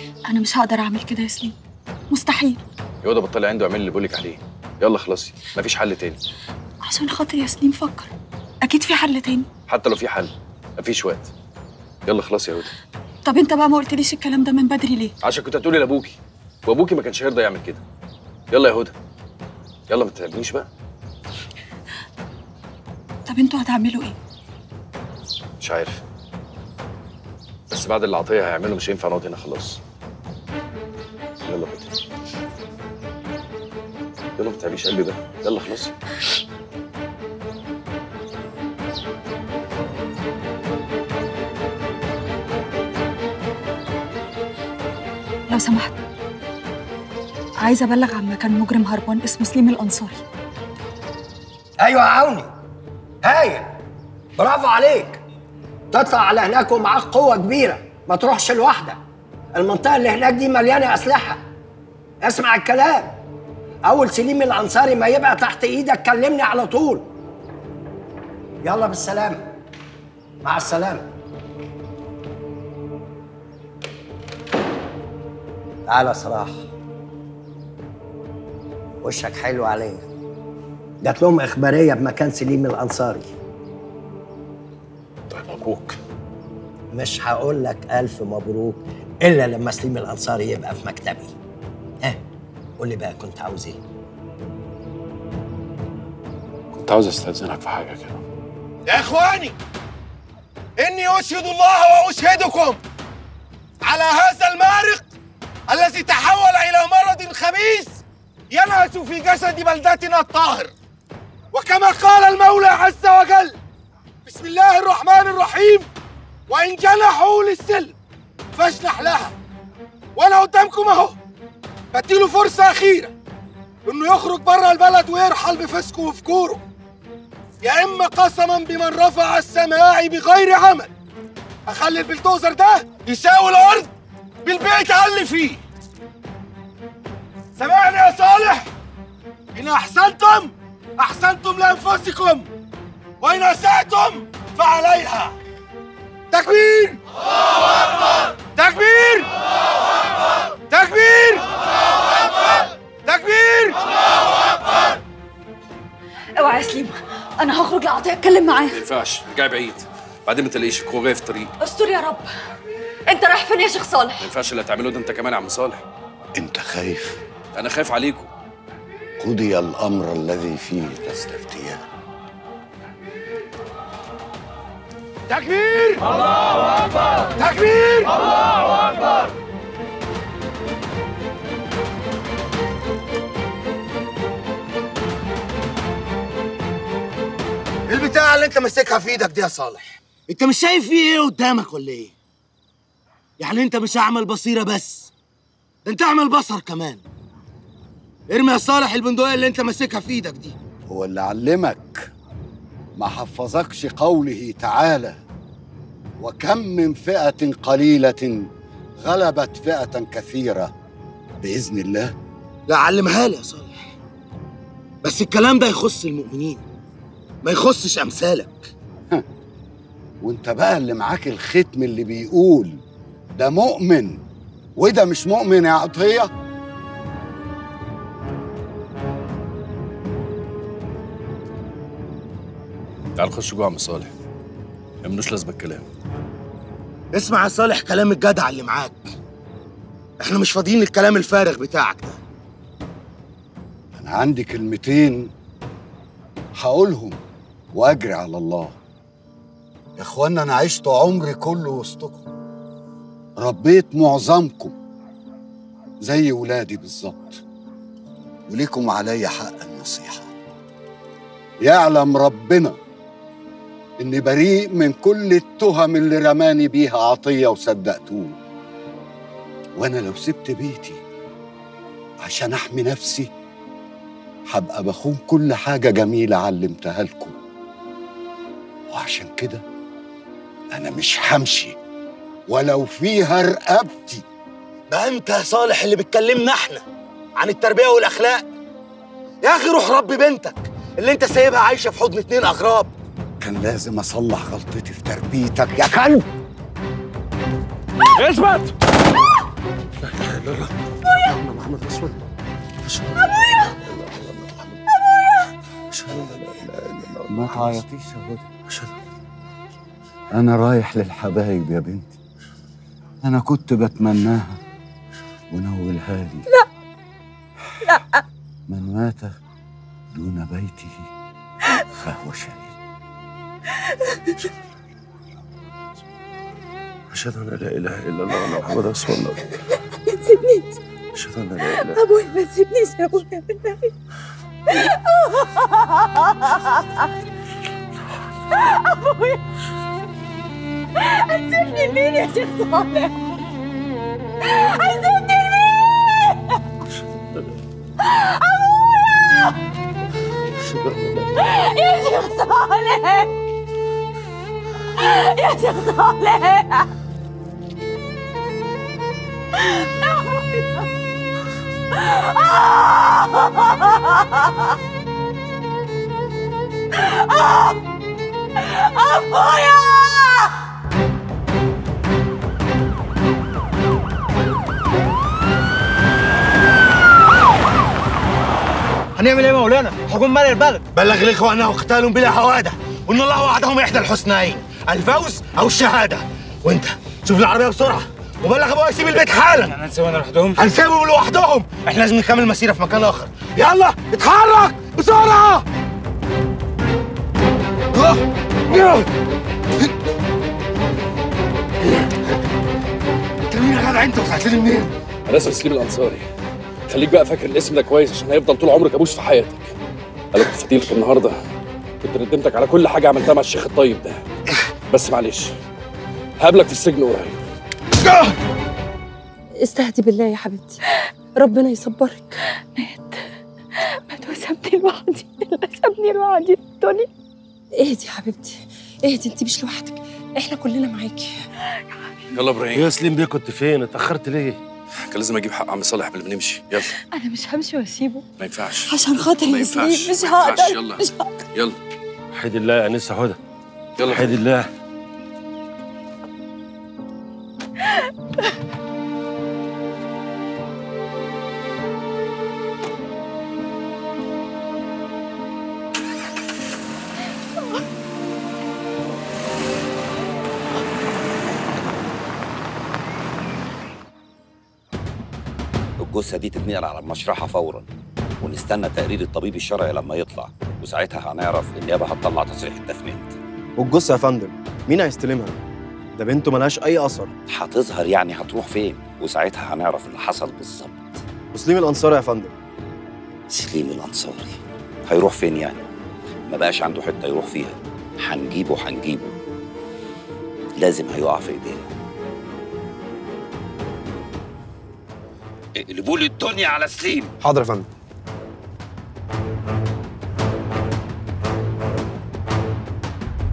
انا مش هقدر اعمل كده يا سليم، مستحيل. يا هدى بطلي عنده اعملي اللي بقولك عليه. يلا خلاصي، مفيش حل تاني. عشان خاطر يا سليم فكر، اكيد في حل تاني. حتى لو في حل مفيش وقت. يلا خلاص يا هدى. طب انت بقى ما قلتليش الكلام ده من بدري ليه؟ عشان كنت هتقولي لابوكي، وابوكي ما كانش هيرضى يعمل كده. يلا يا هدى، يلا ما تتعبنيش بقى. طب انتوا هتعملوا ايه؟ مش عارف، بس بعد اللي عطيه هيعمله مش هينفع نقعد هنا خلاص. يلا هدى، يلا ما تتعبيش قلبي بقى. يلا خلاص. لو سمحت، عايزه ابلغ عن مكان مجرم هربان اسمه سليم الانصاري. ايوه يا عوني، هايل، برافو عليك. تطلع على هناك ومعاك قوه كبيره، ما تروحش لوحدك. المنطقه اللي هناك دي مليانه اسلحه. اسمع الكلام، اول سليم الانصاري ما يبقى تحت ايدك كلمني على طول. يلا بالسلامه، مع السلامه. تعالى صلاح، وشك حلو علينا. جات لهم اخباريه بمكان سليم الانصاري. طيب مبروك. مش هقول لك الف مبروك الا لما سليم الانصاري يبقى في مكتبي. قول لي بقى، كنت عاوز ايه؟ كنت عاوز استاذنك في حاجه كده. يا اخواني، اني اشهد الله واشهدكم على هذا المارق الذي تحول الى مرض خبيث ينهش في جسد بلدتنا الطاهر. وكما قال المولى عز وجل: بسم الله الرحمن الرحيم، وان جنحوا للسلم فاجنح لها. وانا قدامكم اهو بديله فرصه اخيره انه يخرج بره البلد ويرحل بفسقه وفجوره، يا اما قسما بمن رفع السماء بغير عمل اخلي البلدوزر ده يساوي الارض بالبيت اللي فيه. سمعني يا صالح، ان احسنتم احسنتم لانفسكم، وان اسأتم فعليها. تكبير! الله اكبر! تكبير! الله اكبر! تكبير! الله اكبر! تكبير! الله اكبر! اوعى يا سليم، انا هخرج لعطيه اتكلم معاه. ما ينفعش، ارجعي بعيد، بعدين ما تلاقيش الكوره جاي في الطريق. استر يا رب. انت رايح فين يا شيخ صالح؟ ما ينفعش اللي هتعمله ده انت كمان يا عم صالح. انت خايف؟ انا خايف عليكم. قضي الامر الذي فيه تستفتيان. تكبير! الله اكبر! تكبير! الله اكبر! البتاعة اللي انت ماسكها في ايدك دي يا صالح، انت مش شايف فيه ايه قدامك ولا ايه؟ يعني انت مش اعمل بصيرة بس، ده انت اعمل بصر كمان. ارمي يا صالح البندقية اللي انت ماسكها في ايدك دي. هو اللي علمك ما حفظكش قوله تعالى: وكم من فئة قليلة غلبت فئة كثيرة بإذن الله؟ لا، علمها لي يا صالح، بس الكلام ده يخص المؤمنين ما يخصش أمثالك. وانت بقى اللي معاك الختم اللي بيقول ده مؤمن وده مش مؤمن يا عطية؟ تعال نخش جوه يا عم صالح، ما منوش لازمه الكلام. اسمع يا صالح كلام الجدع اللي معاك، احنا مش فاضيين للكلام الفارغ بتاعك ده. أنا عندي كلمتين هقولهم وأجري على الله. يا إخوانا، أنا عشت عمري كله وسطكم، ربيت معظمكم زي ولادي بالظبط، وليكم عليا حق النصيحة. يعلم ربنا إني بريء من كل التهم اللي رماني بيها عطية وصدقتوه. وأنا لو سبت بيتي عشان أحمي نفسي هبقى بخون كل حاجة جميلة علمتها لكم. وعشان كده أنا مش همشي ولو فيها رقبتي. ده انت يا صالح اللي بتكلمنا احنا عن التربية والأخلاق. يا أخي روح ربي بنتك اللي انت سايبها عايشة في حضن 2 أغراب. كان لازم أصلح غلطتي في تربيتك يا كلب. اثبت! تعيطيش يا هدى. أنا رايح للحبايب يا بنتي. أنا كنت بتمناها ونولها لي. لا لا، من مات دون بيته فهو شهيد. أشهد أن لا إله إلا الله وأن محمدا رسول الله. ما تسيبنيش أشهد أن لا إله. أبويا، ما تسيبنيش يا أبويا بالله. أبويا هتسيبني لمين يا شيخ صالح؟ هتسيبني لمين؟ أبويا يا شيخ صالح، يا شيخ صالح. أبويا هنعمل ايه يا مولانا؟ حكوم مالي البلد. بلغ الاخوه انه قتال بلا حواده، وان الله وعدهم احدى الحسنيين، الفوز او الشهاده. وانت شوف العربيه بسرعه وبلغ ابويا يسيب البيت حالا. هنسيبهم لوحدهم؟ هنسيبهم لوحدهم، احنا لازم نكمل مسيره في مكان اخر. يلا اتحرك بسرعه. انت مين يا جدع انت وطلعت لي منين؟ أنا اسمي سليم الأنصاري. خليك بقى فاكر الاسم ده كويس عشان هيفضل طول عمرك ابوس في حياتك. انا كنت فاتيلك النهارده، كنت ندمتك على كل حاجه عملتها مع الشيخ الطيب ده، بس معلش هقابلك في السجن قريب. استهدي بالله يا حبيبتي، ربنا يصبرك. مات وسابني لوحدي، اللي سابني لوحدي في الدنيا. اهدي يا حبيبتي، اهدي، انت مش لوحدك، احنا كلنا معاكي. يلا ابراهيم. يا سليم بيه كنت فين؟ اتأخرت ليه؟ كان لازم اجيب حق عم صالح قبل ما نمشي. يلا. أنا مش همشي وأسيبه ما ينفعش عشان خاطر ما يا سليم، ينفعش مش ما ينفعش. هقدر، يلا مش هقدر. يلا وحيد الله يا انسه هدى، يلا وحيد الله. الجثة دي تتنقل على المشرحة فورا، ونستنى تقرير الطبيب الشرعي لما يطلع، وساعتها هنعرف النيابة هتطلع تصريح التفنيد. والجثة يا فندم مين هيستلمها؟ ده بنته ملهاش أي أثر. هتظهر يعني هتروح فين، وساعتها هنعرف اللي حصل بالظبط. وسليم الأنصاري يا فندم. سليم الأنصاري هيروح فين يعني؟ ما بقاش عنده حتة يروح فيها. هنجيبه لازم هيقع في ايدينا. اقلبوا لي الدنيا على سليم. حاضر يا فندم.